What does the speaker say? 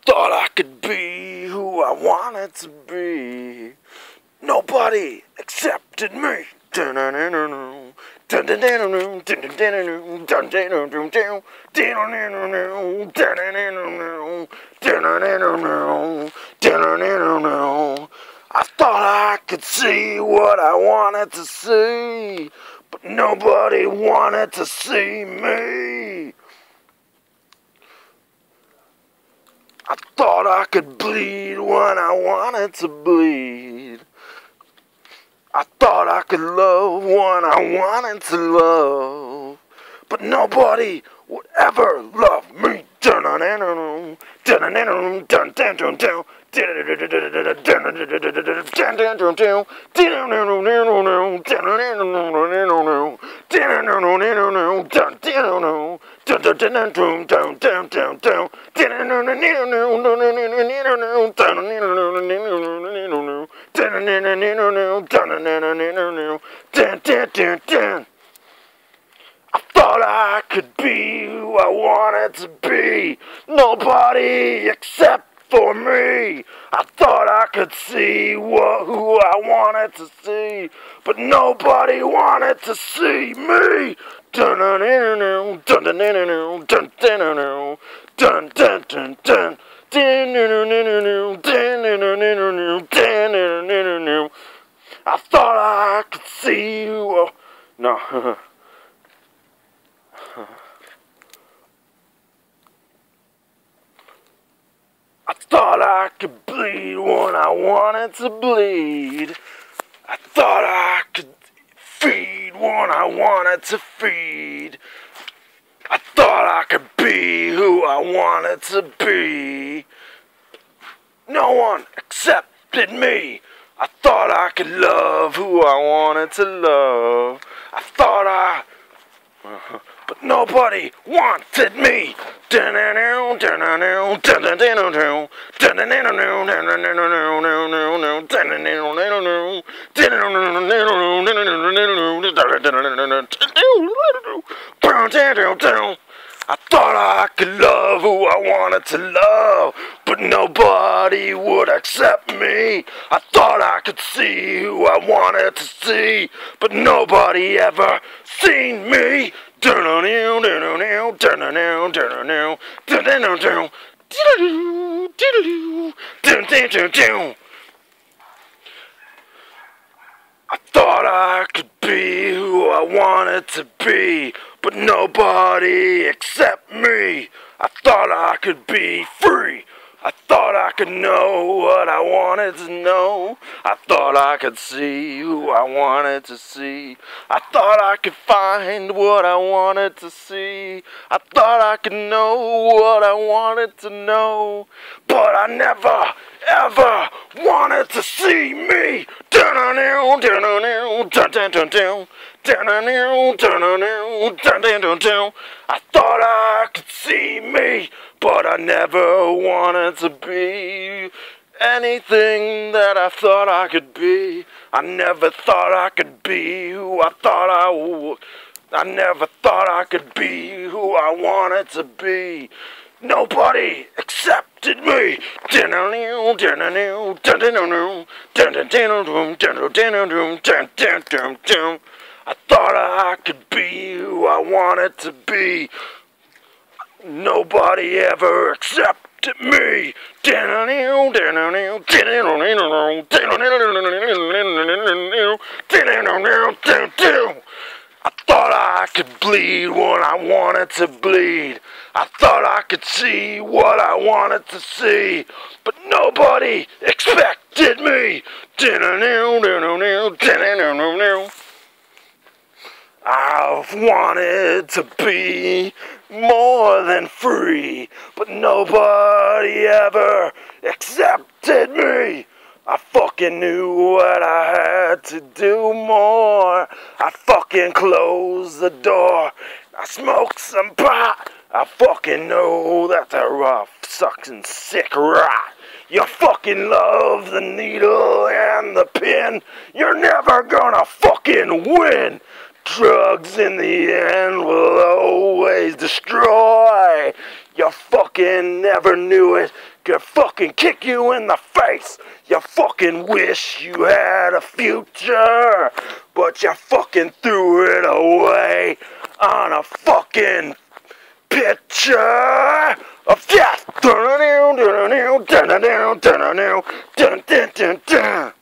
Thought I could be who I wanted to be. Nobody accepted me. I thought I could see what I wanted to see, but nobody wanted to see me. I thought I could bleed when I wanted to bleed. I thought I could love when I wanted to love, but nobody would ever love me. I thought I could be who I wanted to be. Nobody except for me. I thought I could see who I wanted to see, but nobody wanted to see me. I thought I could see who. No. I thought I could bleed when I wanted to bleed. I thought I could feed when I wanted to feed. I thought I could be who I wanted to be. No one accepted me. I thought I could love who I wanted to love. I thought but nobody wanted me. I thought I could love who I wanted to love, but nobody would accept me. I thought I could see who I wanted to see, but nobody ever seen me. I thought I could be who I wanted to be, but nobody accept me. I thought I could be free. I thought I could know what I wanted to know. I thought I could see who I wanted to see. I thought I could find what I wanted to see. I thought I could know what I wanted to know. But I never, ever wanted to see me. I thought I could see me, but I never wanted to be anything that I thought I could be. I never thought I could be who I thought I would. I never thought I could be who I wanted to be. Nobody accepted me. I thought I could be who I wanted to be. Nobody ever accepted me. I thought I could bleed when I wanted to bleed. I thought I could see what I wanted to see, but nobody expected me. I've wanted to be more than free, but nobody ever accepted me. I fucking knew what I had to do more. I fucking closed the door. I smoked some pot. I fucking know that's a rough, sucking, sick rot. You fucking love the needle and the pin. You're never gonna fucking win. Drugs in the end will always destroy. You fucking never knew it. Could fucking kick you in the face. You fucking wish you had a future, but you fucking threw it away on a fucking picture of death. Dun dun dun dun dun dun dun dun dun dun dun.